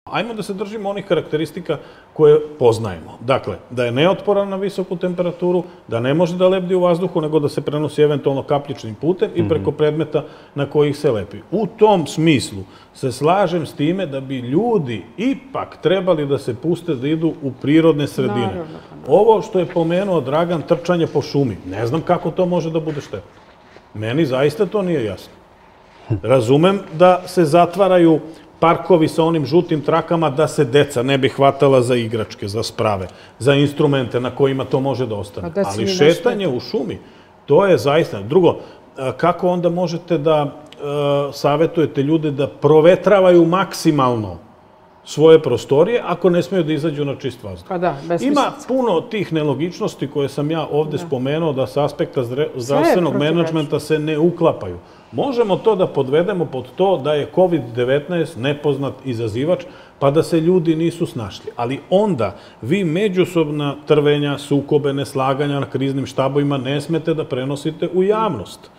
Ajmo da se držimo onih karakteristika koje poznajemo. Dakle, da je neotporan na visoku temperaturu, da ne može da lebdi u vazduhu, nego da se prenosi eventualno kapljičnim putem i preko predmeta na kojih se lepi. U tom smislu se slažem s time da bi ljudi ipak trebali da se puste da idu u prirodne sredine. Ovo što je pomenuo Dragan, trčanje po šumi, ne znam kako to može da bude štetno. Meni zaista to nije jasno. Razumem da se zatvaraju parkovi sa onim žutim trakama da se deca ne bi hvatala za igračke, za sprave, za instrumente na kojima to može da ostane. Ali šetanje u šumi, to je zaista. Drugo, kako onda možete da savetujete ljude da provetravaju maksimalno svoje prostorije ako ne smeju da izađu na čist vazduh? Ima puno tih nelogičnosti koje sam ja ovde spomenuo da sa aspekta zdravstvenog menadžmenta se ne uklapaju. Možemo to da podvedemo pod to da je COVID-19 nepoznat izazivač, pa da se ljudi nisu snašli. Ali onda vi međusobna trvenja, sukobe, neslaganja na kriznim štabovima ne smete da prenosite u javnost.